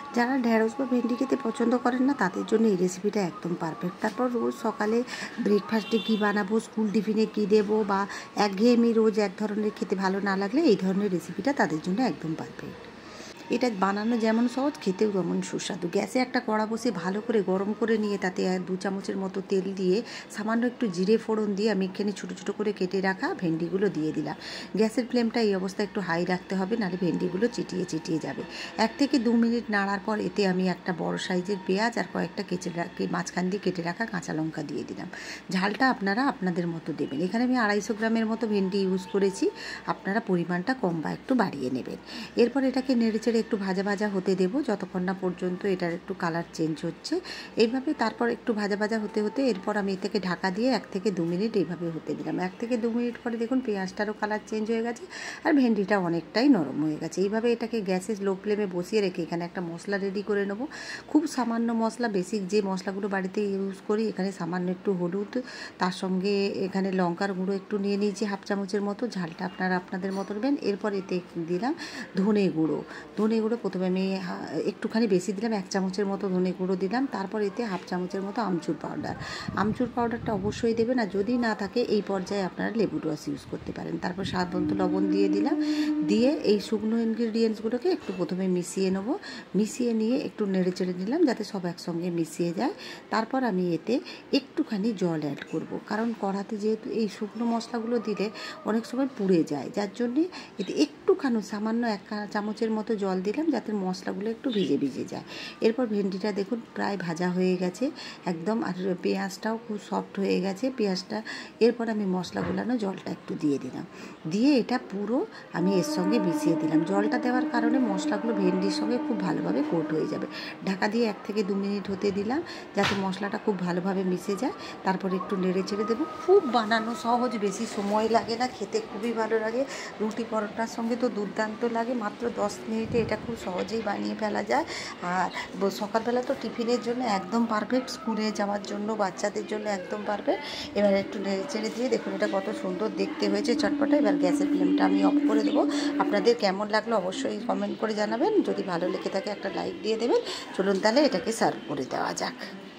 যারা ঢ্যাঁড়স বা ভেন্ডি খেতে পছন্দ করেন না তাদের জন্য এই রেসিপিটা একদম পারফেক্ট। তারপর রোজ সকালে ব্রেকফাস্টে কী বানাবো, স্কুল টিফিনে কী দেবো, বা একঘেয়েমি রোজ এক ধরনের খেতে ভালো না লাগলে এই ধরনের রেসিপিটা তাদের জন্য একদম পারফেক্ট। এটা বানানো যেমন সহজ, খেতেও তেমন সুস্বাদু। গ্যাসে একটা কড়া বসে ভালো করে গরম করে নিয়ে তাতে 2 চামচের মতো তেল দিয়ে সামান্য একটু জিরে ফোড়ন দিয়ে আমি এখানে ছোটো ছোটো করে কেটে রাখা ভেন্ডিগুলো দিয়ে দিলাম। গ্যাসের ফ্লেমটা এই অবস্থায় একটু হাই রাখতে হবে, নাহলে ভেন্ডিগুলো চিটিয়ে যাবে। 1 থেকে 2 মিনিট নাড়ার পর এতে আমি একটা বড় সাইজের পেঁয়াজ আর কয়েকটা মাঝখান দিয়ে কেটে রাখা কাঁচা লঙ্কা দিয়ে দিলাম। ঝালটা আপনারা আপনাদের মতো দেবেন। এখানে আমি 250 গ্রামের মতো ভেন্ডি ইউজ করেছি, আপনারা পরিমাণটা কম বা একটু বাড়িয়ে নেবেন। এরপর এটাকে নেড়েচেড়ে একটু ভাজা ভাজা হতে দেবো যতক্ষণ না পর্যন্ত এটার একটু কালার চেঞ্জ হচ্ছে। এইভাবে তারপর একটু ভাজা ভাজা হতে হতে এরপর আমি এটাকে ঢাকা দিয়ে 1 থেকে 2 মিনিট এইভাবে হতে দিলাম। 1 থেকে 2 মিনিট পরে দেখুন পেঁয়াজটারও কালার চেঞ্জ হয়ে গেছে আর ভেন্ডিটা অনেকটাই নরম হয়ে গেছে। এইভাবে এটাকে গ্যাসে লো ফ্লেমে বসিয়ে রেখে এখানে একটা মশলা রেডি করে নেবো। খুব সামান্য মশলা, বেসিক যে মশলাগুলো বাড়িতে ইউজ করি। এখানে সামান্য একটু হলুদ, তার সঙ্গে এখানে লঙ্কার গুঁড়ো একটু নিয়ে নিয়েছি 1/2 চামচের মতো, ঝালটা আপনারা আপনাদের মতো নেবেন। এরপর এতে দিলাম ধনে গুঁড়ো। প্রথমে আমি একটুখানি বেশি দিলাম, 1 চামচের মতো ধনে গুঁড়ো দিলাম। তারপর এতে 1/2 চামচের মতো আমচুর পাউডারটা অবশ্যই দেবেন, আর যদি না থাকে এই পর্যায়ে আপনারা লেবুর রস ইউজ করতে পারেন। তারপর স্বাদ মতো লবণ দিয়ে দিলাম। দিয়ে এই শুকনো ইনগ্রিডিয়েন্টসগুলোকে একটু প্রথমে মিশিয়ে নেব। মিশিয়ে নিয়ে একটু নেড়ে চেড়ে নিলাম যাতে সব একসঙ্গে মিশিয়ে যায়। তারপর আমি এতে একটুখানি জল অ্যাড করব, কারণ কড়াতে যেহেতু এই শুকনো মশলাগুলো দিলে অনেক সময় পুড়ে যায়, যার জন্যে এতে একটুখানি সামান্য 1 চামচের মতো জল দিলাম যাতে মশলাগুলো একটু ভিজে যায়। এরপর ভেন্ডিটা দেখুন প্রায় ভাজা হয়ে গেছে একদম, আর পেঁয়াজটাও খুব সফট হয়ে গেছে পেঁয়াজটা। এরপর আমি মশলাগুলানো জলটা একটু দিয়ে দিলাম, দিয়ে এটা পুরো আমি এর সঙ্গে মিশিয়ে দিলাম। জলটা দেওয়ার কারণে মশলাগুলো ভেন্ডির সঙ্গে খুব ভালোভাবে কোট হয়ে যাবে। ঢাকা দিয়ে 1 থেকে 2 মিনিট হতে দিলাম যাতে মশলাটা খুব ভালোভাবে মিশে যায়। তারপর একটু নেড়ে চেড়ে দেবো। খুব বানানো সহজ, বেশি সময় লাগে না, খেতে খুবই ভালো লাগে। রুটি পরোটার সঙ্গে তো দুর্দান্ত লাগে। মাত্র 10 মিনিটে এটা খুব সহজেই বানিয়ে ফেলা যায়। আর সকালবেলা তো টিফিনের জন্য একদম পারফেক্ট, স্কুলে যাওয়ার জন্য বাচ্চাদের জন্য একদম পারফেক্ট। এবার একটু নেড়ে চেড়ে দিয়ে দেখুন এটা কত সুন্দর দেখতে হয়েছে চটপটা। এবার গ্যাসের ফ্লেমটা আমি অফ করে দেবো। আপনাদের কেমন লাগলো অবশ্যই কমেন্ট করে জানাবেন। যদি ভালো লেগে থাকে একটা লাইক দিয়ে দেবেন। চলুন তাহলে এটাকে সার্ভ করে দেওয়া যাক।